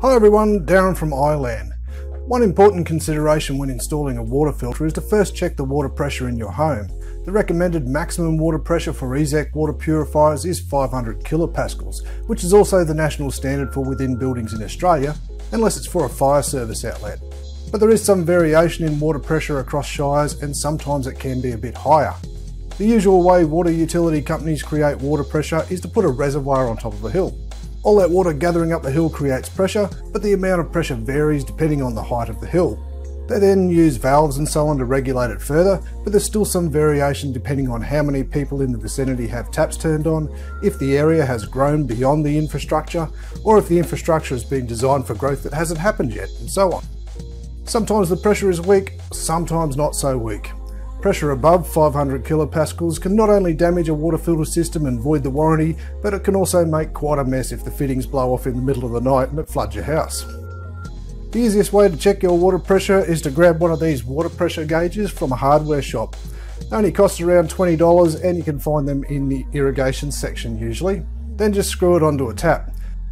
Hi everyone, Darren from I-LAN. One important consideration when installing a water filter is to first check the water pressure in your home. The recommended maximum water pressure for I-LAN water purifiers is 500 kilopascals, which is also the national standard for within buildings in Australia, unless it's for a fire service outlet. But there is some variation in water pressure across shires, and sometimes it can be a bit higher. The usual way water utility companies create water pressure is to put a reservoir on top of a hill. All that water gathering up the hill creates pressure, but the amount of pressure varies depending on the height of the hill. They then use valves and so on to regulate it further, but there's still some variation depending on how many people in the vicinity have taps turned on, if the area has grown beyond the infrastructure, or if the infrastructure has been designed for growth that hasn't happened yet, and so on. Sometimes the pressure is weak, sometimes not so weak. Pressure above 500 kilopascals can not only damage a water filter system and void the warranty, but it can also make quite a mess if the fittings blow off in the middle of the night and it floods your house. The easiest way to check your water pressure is to grab one of these water pressure gauges from a hardware shop. They only cost around $20 and you can find them in the irrigation section usually. Then just screw it onto a tap.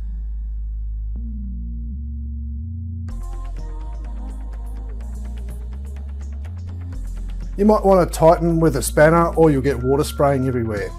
You might want to tighten with a spanner or you'll get water spraying everywhere.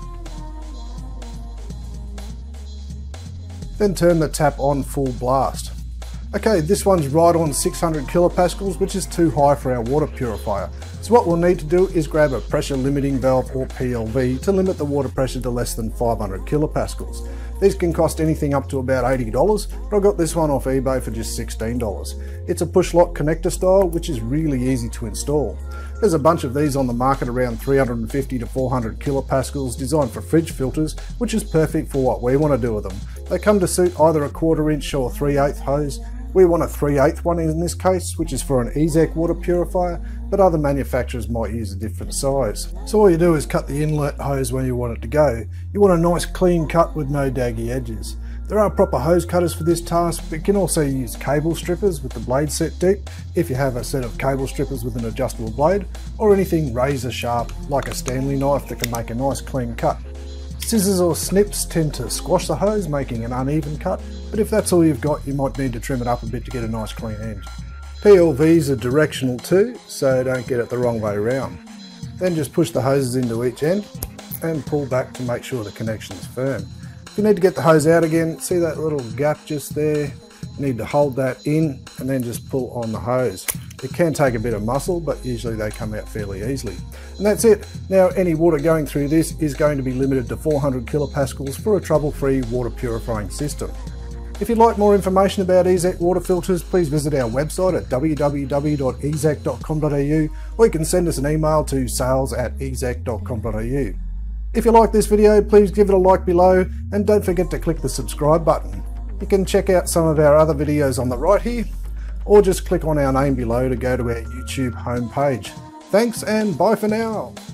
Then turn the tap on full blast. Okay, this one's right on 600 kilopascals, which is too high for our water purifier. So what we'll need to do is grab a pressure limiting valve or PLV to limit the water pressure to less than 500 kilopascals. These can cost anything up to about $80, but I got this one off eBay for just $16. It's a push lock connector style, which is really easy to install. There's a bunch of these on the market around 350 to 400 kilopascals designed for fridge filters, which is perfect for what we want to do with them. They come to suit either a 1/4 inch or 3/8 hose. We want a 3/8 one in this case, which is for an I-LAN water purifier, but other manufacturers might use a different size. So all you do is cut the inlet hose where you want it to go. You want a nice clean cut with no daggy edges. There are proper hose cutters for this task, but you can also use cable strippers with the blade set deep if you have a set of cable strippers with an adjustable blade, or anything razor sharp like a Stanley knife that can make a nice clean cut. Scissors or snips tend to squash the hose, making an uneven cut, but if that's all you've got, you might need to trim it up a bit to get a nice clean end. PLVs are directional too, so don't get it the wrong way around. Then just push the hoses into each end and pull back to make sure the connection is firm. If you need to get the hose out again, see that little gap just there? You need to hold that in and then just pull on the hose. It can take a bit of muscle, but usually they come out fairly easily. And that's it. Now any water going through this is going to be limited to 400 kilopascals for a trouble-free water purifying system. If you'd like more information about I-LAN water filters, please visit our website at www.ezac.com.au, or you can send us an email to sales@ezac.com.au. If you like this video, please give it a like below and don't forget to click the subscribe button. You can check out some of our other videos on the right here, or just click on our name below to go to our YouTube homepage. Thanks and bye for now.